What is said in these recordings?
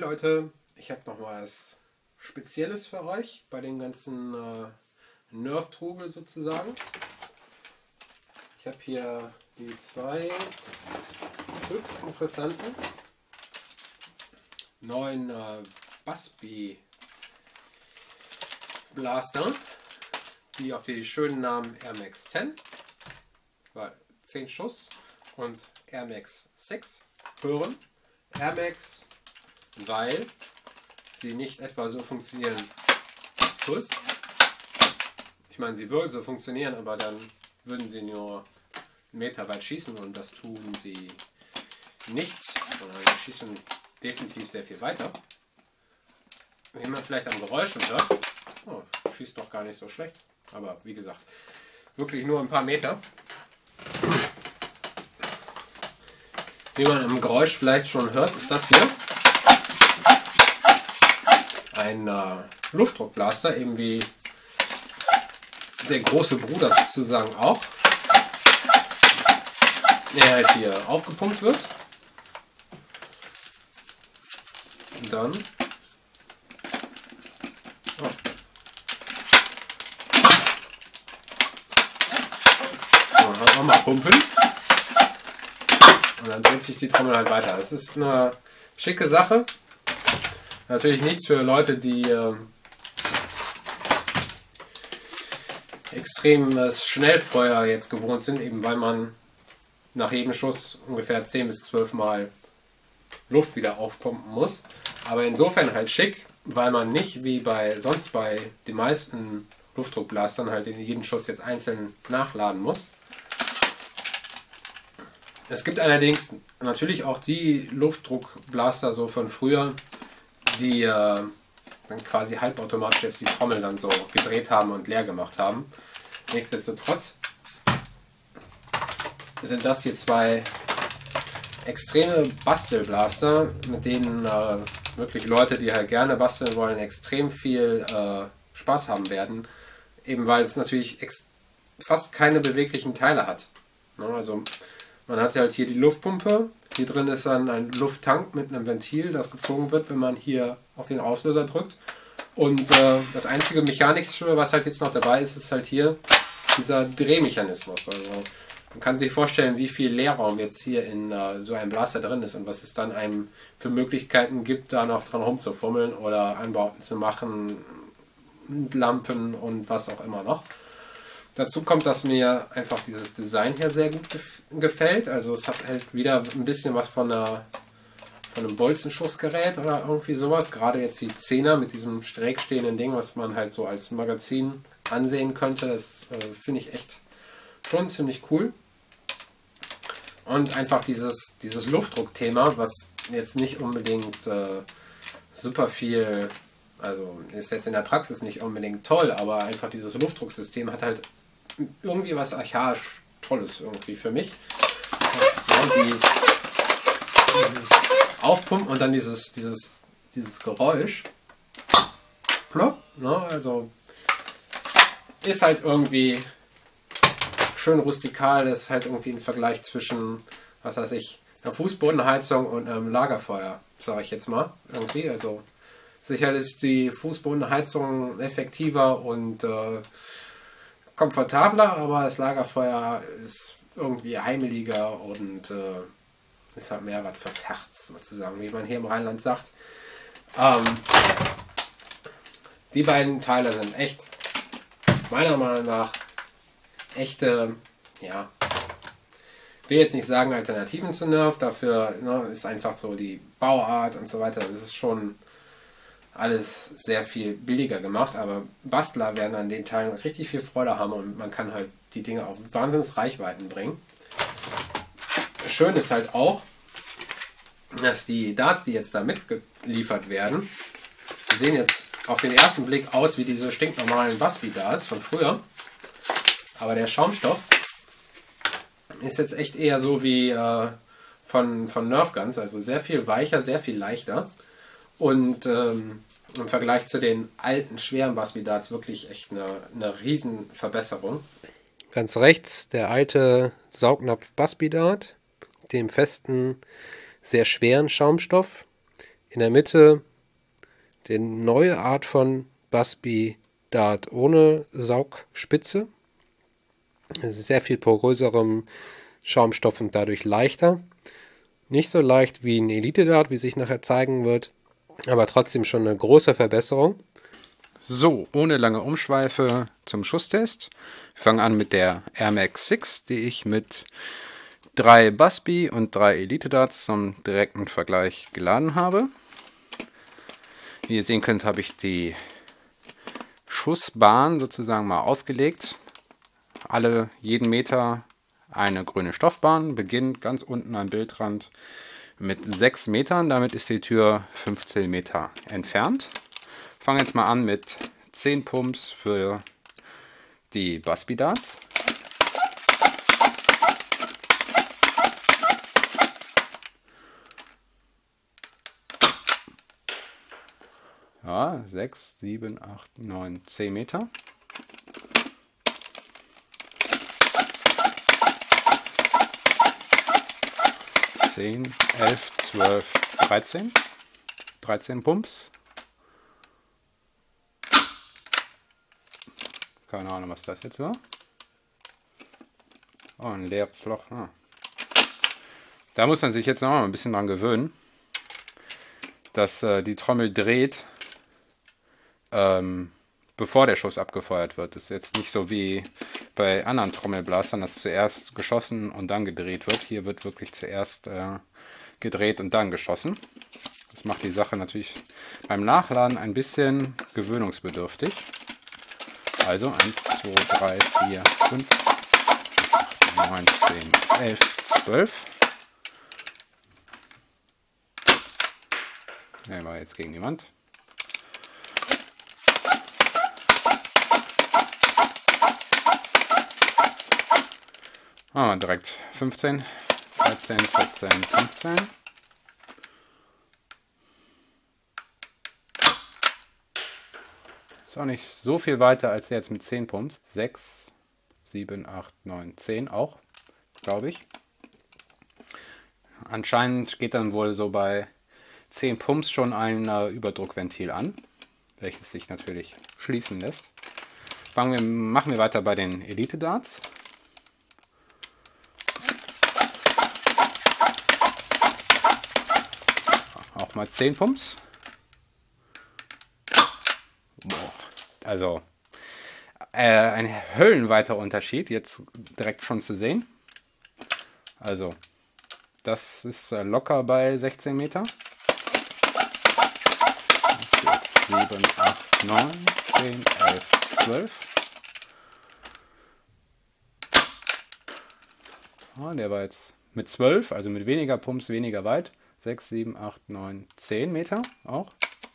Leute, ich habe noch was Spezielles für euch bei dem ganzen Nerf-Trubel sozusagen. Ich habe hier die zwei höchst interessanten neuen Busby Blaster, die auf die schönen Namen Air Max 10, 10 Schuss, und Air Max 6 hören. Air Max, weil sie nicht etwa so funktionieren. Plus, ich meine, sie würden so funktionieren, aber dann würden sie nur einen Meter weit schießen und das tun sie nicht, sondern sie schießen definitiv sehr viel weiter. Wie man vielleicht am Geräusch hört, oh, schießt doch gar nicht so schlecht, aber wie gesagt, wirklich nur ein paar Meter. Wie man im Geräusch vielleicht schon hört, ist das hier ein Luftdruckblaster, eben wie der große Bruder sozusagen auch, der halt hier aufgepumpt wird. Und dann nochmal pumpen. Und dann dreht sich die Trommel halt weiter. Das ist eine schicke Sache. Natürlich nichts für Leute, die extremes Schnellfeuer jetzt gewohnt sind, eben weil man nach jedem Schuss ungefähr 10 bis 12 Mal Luft wieder aufpumpen muss. Aber insofern halt schick, weil man nicht wie sonst bei den meisten Luftdruckblastern halt in jedem Schuss jetzt einzeln nachladen muss. Es gibt allerdings natürlich auch die Luftdruckblaster so von früher, die dann quasi halbautomatisch jetzt die Trommel dann so gedreht haben und leer gemacht haben. Nichtsdestotrotz sind das hier zwei extreme Bastelblaster, mit denen wirklich Leute, die halt gerne basteln wollen, extrem viel Spaß haben werden. Eben weil es natürlich fast keine beweglichen Teile hat. Also man hat halt hier die Luftpumpe, hier drin ist dann ein Lufttank mit einem Ventil, das gezogen wird, wenn man hier auf den Auslöser drückt. Und das einzige Mechanische, was halt jetzt noch dabei ist, ist halt hier dieser Drehmechanismus. Also man kann sich vorstellen, wie viel Leerraum jetzt hier in so einem Blaster drin ist und was es dann einem für Möglichkeiten gibt, da noch dran rumzufummeln oder Einbauten zu machen, Lampen und was auch immer noch. Dazu kommt, dass mir einfach dieses Design hier sehr gut gefällt. Also es hat halt wieder ein bisschen was von einem Bolzenschussgerät oder irgendwie sowas. Gerade jetzt die 10er mit diesem schräg stehenden Ding, was man halt so als Magazin ansehen könnte. Das finde ich echt schon ziemlich cool. Und einfach dieses Luftdruckthema, was jetzt nicht unbedingt super viel, also ist jetzt in der Praxis nicht unbedingt toll, aber einfach dieses Luftdrucksystem hat halt irgendwie was archaisch Tolles irgendwie für mich. Ja, dieses Aufpumpen und dann dieses Geräusch. Plopp, ne? Also ist halt irgendwie schön rustikal, ist halt irgendwie ein Vergleich zwischen, was weiß ich, einer Fußbodenheizung und einem Lagerfeuer, sage ich jetzt mal. Irgendwie, also sicher ist die Fußbodenheizung effektiver und komfortabler, aber das Lagerfeuer ist irgendwie heimeliger und ist halt mehr was fürs Herz, sozusagen, wie man hier im Rheinland sagt. Die beiden Teile sind echt, meiner Meinung nach, echte, ja, ich will jetzt nicht sagen Alternativen zu Nerf, dafür ist einfach so die Bauart und so weiter, das ist schon alles sehr viel billiger gemacht, aber Bastler werden an den Teilen richtig viel Freude haben und man kann halt die Dinge auf Wahnsinnsreichweiten bringen. Schön ist halt auch, dass die Darts, die jetzt da mitgeliefert werden, sehen jetzt auf den ersten Blick aus wie diese stinknormalen Busby Darts von früher, aber der Schaumstoff ist jetzt echt eher so wie von Nerf Guns, also sehr viel weicher, sehr viel leichter. Und im Vergleich zu den alten, schweren Busby Darts wirklich echt eine riesen Verbesserung. Ganz rechts der alte Saugnapf Busby Dart, dem festen, sehr schweren Schaumstoff. In der Mitte die neue Art von Busby Dart ohne Saugspitze. Es ist sehr viel poröserem Schaumstoff und dadurch leichter. Nicht so leicht wie ein Elite Dart, wie sich nachher zeigen wird, aber trotzdem schon eine große Verbesserung. So, ohne lange Umschweife zum Schusstest. Wir fangen an mit der Air Max 6, die ich mit 3 Busby und 3 Elite Darts zum direkten Vergleich geladen habe. Wie ihr sehen könnt, habe ich die Schussbahn sozusagen mal ausgelegt. Jeden Meter eine grüne Stoffbahn, beginnt ganz unten am Bildrand mit 6 Metern. Damit ist die Tür 15 Meter entfernt. Fange jetzt mal an mit 10 Pumps für die Busby Darts. Ja, 6, 7, 8, 9, 10 Meter. (10, 11, 12, 13). 13 Pumps. Keine Ahnung, was das jetzt war. Oh, ein leeres Loch. Ah. Da muss man sich jetzt noch mal ein bisschen dran gewöhnen, dass die Trommel dreht, bevor der Schuss abgefeuert wird. Das ist jetzt nicht so wie bei anderen Trommelblastern, dass zuerst geschossen und dann gedreht wird. Hier wird wirklich zuerst gedreht und dann geschossen. Das macht die Sache natürlich beim Nachladen ein bisschen gewöhnungsbedürftig. Also 1, 2, 3, 4, 5, 8, 9, 10, 11, 12. Der war jetzt gegen die Wand. Direkt 15, 13, 14, 15. Ist auch nicht so viel weiter als jetzt mit 10 Pumps. 6, 7, 8, 9, 10 auch, glaube ich. Anscheinend geht dann wohl so bei 10 Pumps schon ein Überdruckventil an, welches sich natürlich schließen lässt. Machen wir weiter bei den Elite Darts. Auch mal 10 Pumps. Boah, also ein höllenweiter Unterschied, jetzt direkt schon zu sehen. Also, das ist locker bei 16 Meter. 7, 8, 9, 10, 11, 12. Ja, der war jetzt mit 12, also mit weniger Pumps, weniger weit. 6, 7, 8, 9, 10 Meter auch.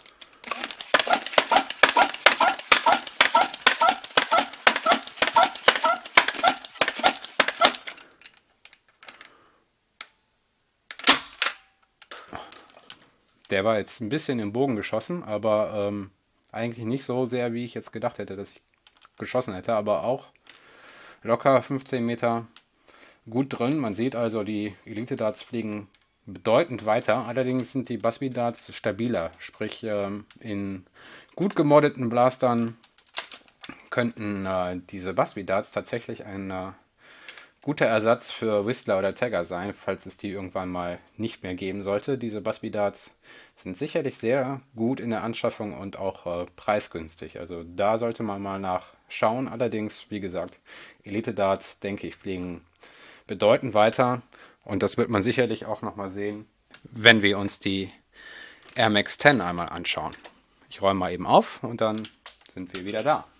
Der war jetzt ein bisschen im Bogen geschossen, aber eigentlich nicht so sehr, wie ich jetzt gedacht hätte, dass ich geschossen hätte. Aber auch locker 15 Meter gut drin. Man sieht also, die Elite Darts fliegen bedeutend weiter. Allerdings sind die Busby Darts stabiler. Sprich, in gut gemoddeten Blastern könnten diese Busby Darts tatsächlich ein guter Ersatz für Whistler oder Tagger sein, falls es die irgendwann mal nicht mehr geben sollte. Diese Busby Darts sind sicherlich sehr gut in der Anschaffung und auch preisgünstig. Also da sollte man mal nachschauen. Allerdings, wie gesagt, Elite Darts, denke ich, fliegen bedeutend weiter. Und das wird man sicherlich auch nochmal sehen, wenn wir uns die Air Max 10 einmal anschauen. Ich räume mal eben auf und dann sind wir wieder da.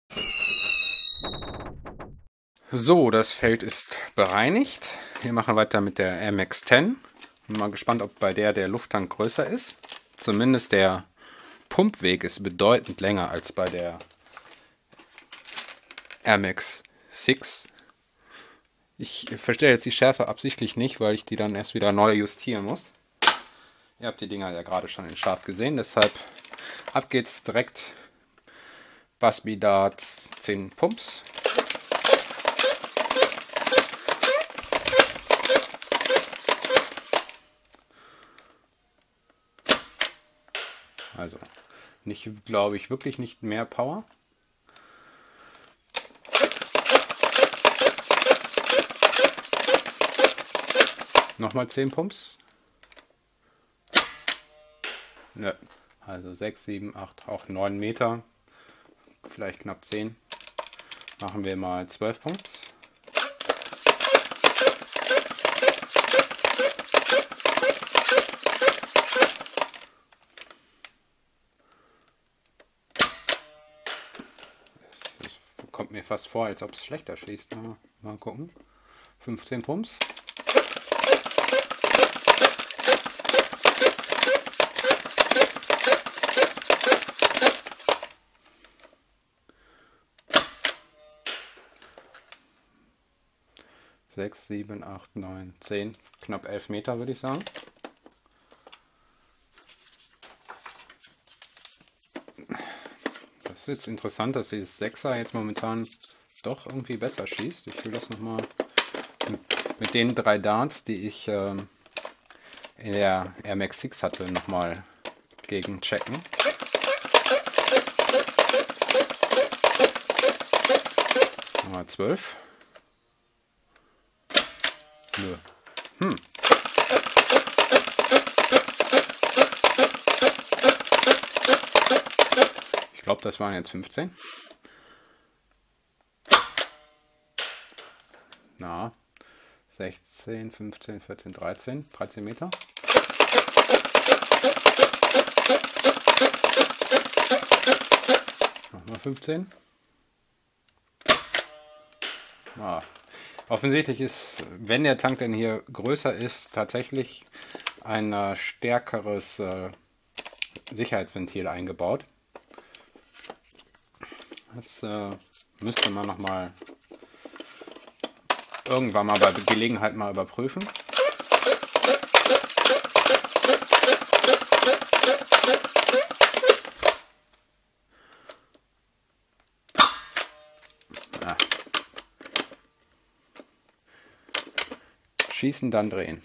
So, das Feld ist bereinigt. Wir machen weiter mit der Air Max 10. Bin mal gespannt, ob bei der Lufttank größer ist. Zumindest der Pumpweg ist bedeutend länger als bei der Air Max 6. Ich verstelle jetzt die Schärfe absichtlich nicht, weil ich die dann erst wieder neu justieren muss. Ihr habt die Dinger ja gerade schon in scharf gesehen, deshalb ab geht's direkt. Busby Darts 10 Pumps. Also nicht, glaube ich, wirklich nicht mehr Power. Nochmal 10 Pumps. Ne, also 6, 7, 8, auch 9 Meter. Vielleicht knapp 10. Machen wir mal 12 Pumps. Das kommt mir fast vor, als ob es schlechter schießt. Mal gucken. 15 Pumps. Sechs, 7, 8, 9, 10, knapp 11 Meter würde ich sagen. Das ist jetzt interessant, dass dieses 6er jetzt momentan doch irgendwie besser schießt. Ich will das nochmal mit den 3 Darts, die ich in der Air Max 6 hatte, nochmal gegen checken. Nummer 12. Nö. Ich glaube, das waren jetzt 15. Na, 16, 15, 14, 13. 13 Meter. Nochmal 15. Ah. Offensichtlich ist, wenn der Tank denn hier größer ist, tatsächlich ein stärkeres Sicherheitsventil eingebaut. Das müsste man nochmal irgendwann mal bei Gelegenheit mal überprüfen. Ja. Schießen, dann drehen.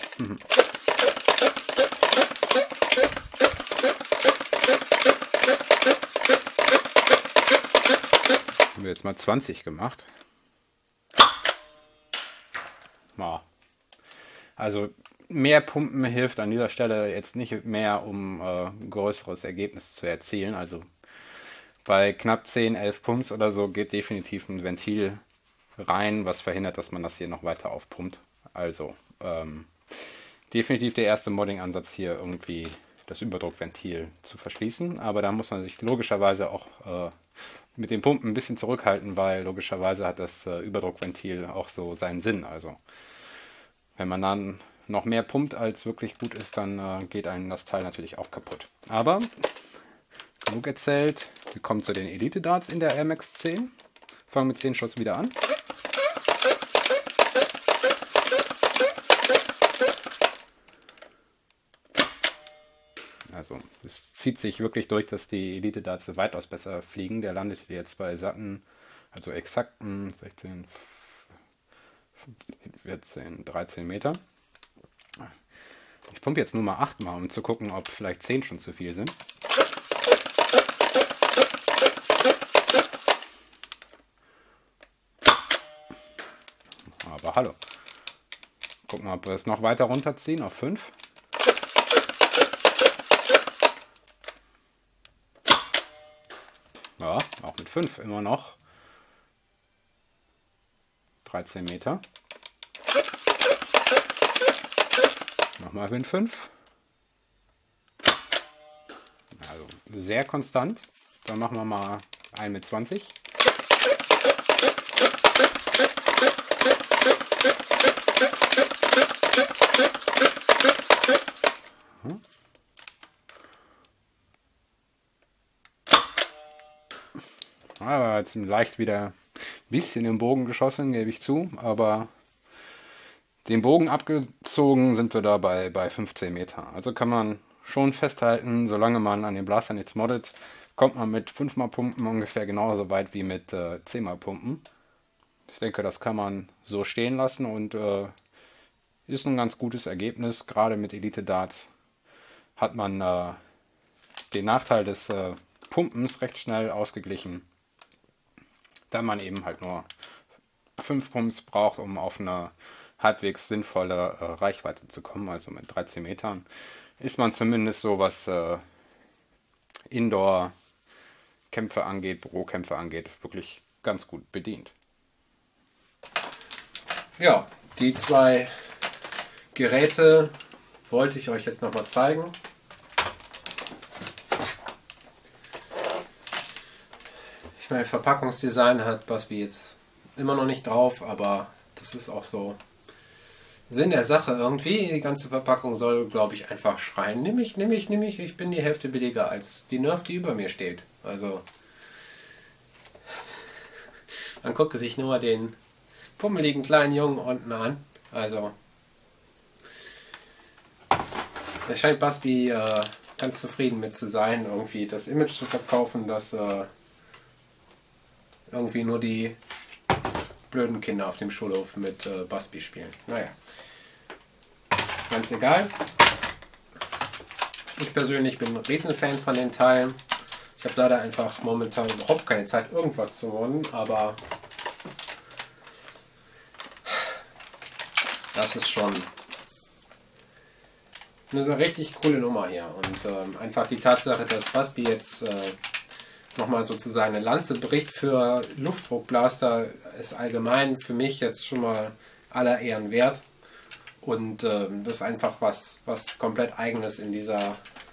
Haben wir jetzt mal 20 gemacht. Ja. Also mehr Pumpen hilft an dieser Stelle jetzt nicht mehr, um ein größeres Ergebnis zu erzielen. Also bei knapp 10, 11 Pumps oder so geht definitiv ein Ventil rein, was verhindert, dass man das hier noch weiter aufpumpt. Also definitiv der erste Modding-Ansatz hier, irgendwie das Überdruckventil zu verschließen. Aber da muss man sich logischerweise auch mit den Pumpen ein bisschen zurückhalten, weil logischerweise hat das Überdruckventil auch so seinen Sinn. Also wenn man dann noch mehr pumpt, als wirklich gut ist, dann geht einem das Teil natürlich auch kaputt. Aber genug erzählt, wir kommen zu den Elite Darts in der Air Max 10. Fangen mit 10 Schuss wieder an. Also es zieht sich wirklich durch, dass die Elite Darts weitaus besser fliegen. Der landet hier jetzt bei satten, also exakten 16, 14, 13 Meter. Ich pumpe jetzt nur mal 8 Mal, um zu gucken, ob vielleicht 10 schon zu viel sind. Aber hallo. Gucken wir, ob wir es noch weiter runterziehen auf 5. Ja, auch mit 5 immer noch 13 Meter. Nochmal mit 5. Also sehr konstant. Dann machen wir mal einen mit 20. Aber jetzt leicht wieder ein bisschen im Bogen geschossen, gebe ich zu. Aber den Bogen abgezogen sind wir dabei bei 15 Meter. Also kann man schon festhalten, solange man an den Blaster nichts moddet, kommt man mit 5-mal Pumpen ungefähr genauso weit wie mit 10-mal Pumpen. Ich denke, das kann man so stehen lassen und ist ein ganz gutes Ergebnis. Gerade mit Elite Darts hat man den Nachteil des Pumpens recht schnell ausgeglichen, da man eben halt nur 5 Pumps braucht, um auf eine halbwegs sinnvolle Reichweite zu kommen. Also mit 13 Metern ist man zumindest so, was Indoor-Kämpfe angeht, Bürokämpfe angeht, wirklich ganz gut bedient. Ja, die 2 Geräte wollte ich euch jetzt nochmal zeigen. Ich meine, Verpackungsdesign hat Busby jetzt immer noch nicht drauf, aber das ist auch so Sinn der Sache irgendwie. Die ganze Verpackung soll, glaube ich, einfach schreien: nimm mich, ich bin die Hälfte billiger als die Nerf, die über mir steht. Also, man gucke sich nur den pummeligen kleinen Jungen unten an. Also, da scheint Busby ganz zufrieden mit zu sein, irgendwie das Image zu verkaufen, dass irgendwie nur die blöden Kinder auf dem Schulhof mit Busby spielen. Naja, ganz egal. Ich persönlich bin ein Riesenfan von den Teilen. Ich habe leider einfach momentan überhaupt keine Zeit, irgendwas zu holen, aber das ist schon eine richtig coole Nummer hier. Und einfach die Tatsache, dass Busby jetzt nochmal sozusagen eine Lanze bricht für Luftdruckblaster, ist allgemein für mich jetzt schon mal aller Ehren wert. Und das ist einfach was komplett Eigenes in dieser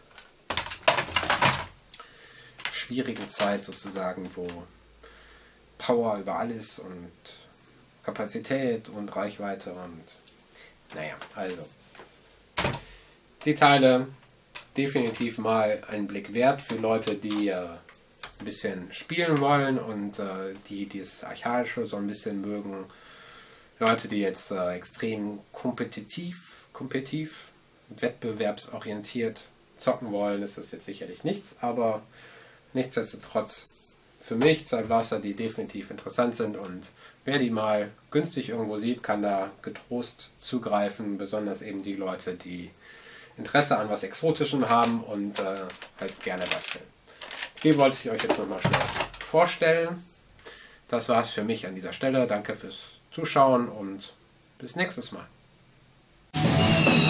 schwierigen Zeit sozusagen, wo Power über alles und Kapazität und Reichweite und naja, also die Teile definitiv mal einen Blick wert für Leute, die ein bisschen spielen wollen und die dieses Archaische so ein bisschen mögen. Leute, die jetzt extrem kompetitiv, wettbewerbsorientiert zocken wollen, ist das jetzt sicherlich nichts, aber nichtsdestotrotz für mich 2 Blaster, die definitiv interessant sind, und wer die mal günstig irgendwo sieht, kann da getrost zugreifen, besonders eben die Leute, die Interesse an was Exotischem haben und halt gerne basteln. Die wollte ich euch jetzt nochmal schnell vorstellen. Das war es für mich an dieser Stelle. Danke fürs Zuschauen und bis nächstes Mal.